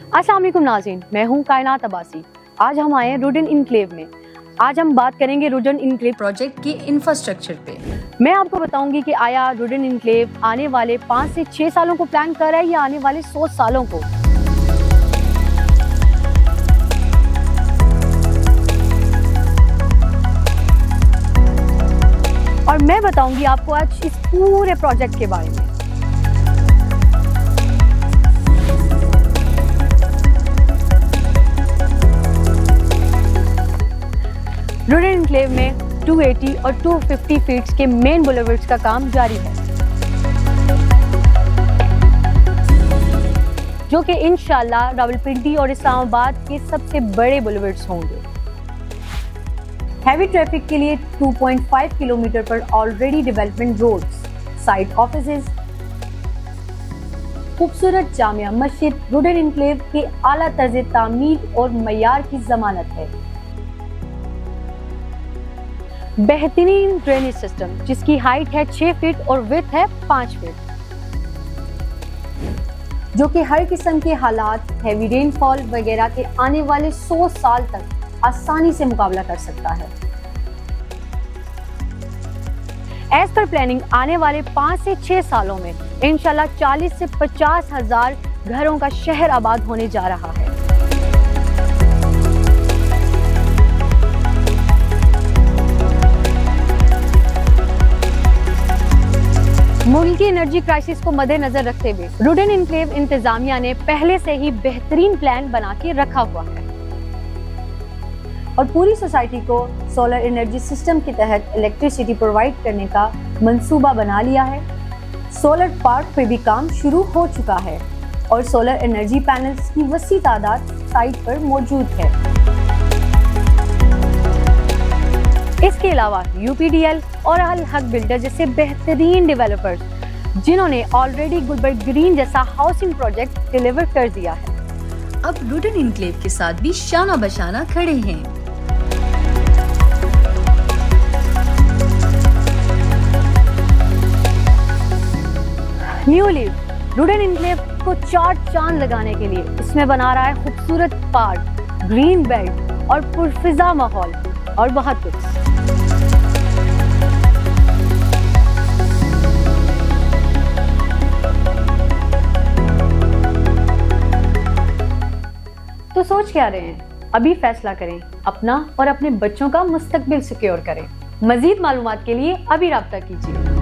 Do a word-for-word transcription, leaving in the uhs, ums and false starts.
अस्सलाम वालेकुम नाज़रीन, मैं हूं कायनात अब्बासी। आज हम आए हैं रुडेन इनक्लेव में। आज हम बात करेंगे रुडेन इनक्लेव प्रोजेक्ट के इंफ्रास्ट्रक्चर पे। मैं आपको बताऊंगी कि आया रुडेन इनक्लेव आने वाले पाँच से छः सालों को प्लान कर रहा है या आने वाले सौ सालों को। और मैं बताऊंगी आपको आज इस पूरे प्रोजेक्ट के बारे में। रुडेन इनक्लेव में दो सौ अस्सी और दो सौ पचास फीट के मेन बुलेवर्ड्स का काम जारी है, जो कि इंशाल्लाह रावलपिंडी और इस्लामाबाद के सबसे बड़े बुलेवर्ड्स होंगे। हैवी ट्रैफिक के लिए दो पॉइंट पाँच किलोमीटर पर already development roads, side offices, खूबसूरत जामिया मस्जिद रुडेन इनक्लेव के आला तर्ज तामीर और मयार की जमानत है। बेहतरीन ड्रेनेज सिस्टम जिसकी हाइट है छह फीट और विड्थ है पाँच फीट, जो कि हर किस्म के हालात, हैवी रेनफॉल वगैरह के आने वाले सौ साल तक आसानी से मुकाबला कर सकता है। एज पर प्लानिंग आने वाले पाँच से छह सालों में इंशाल्लाह चालीस से पचास हजार घरों का शहर आबाद होने जा रहा है। मुल्क की एनर्जी क्राइसिस को मद्देनजर रखते हुए रुडेन इनक्लेव इंतजामिया ने पहले से ही बेहतरीन प्लान बना के रखा हुआ है और पूरी सोसाइटी को सोलर एनर्जी सिस्टम के तहत इलेक्ट्रिसिटी प्रोवाइड करने का मंसूबा बना लिया है। सोलर पार्क पे भी काम शुरू हो चुका है और सोलर एनर्जी पैनल्स की वसी तादाद साइट पर मौजूद है। इसके अलावा यू पी डी एल और अल हक बिल्डर जैसे बेहतरीन डेवलपर्स, जिन्होंने ऑलरेडी गुलबर्ग ग्रीन जैसा हाउसिंग प्रोजेक्ट डिलीवर कर दिया है, अब रुडेन इनक्लेव के साथ भी शाना बशाना खड़े हैं। न्यू लीव रुडेन इनक्लेव को चार चांद लगाने के लिए इसमें बना रहा है खूबसूरत पार्क, ग्रीन बेल्ट और पुरफिजा माहौल और बहुत कुछ। तो सोच क्या रहे हैं? अभी फैसला करें, अपना और अपने बच्चों का मुस्तकबिल सिक्योर करें। मजीद मालूमात के लिए अभी राब्ता कीजिए।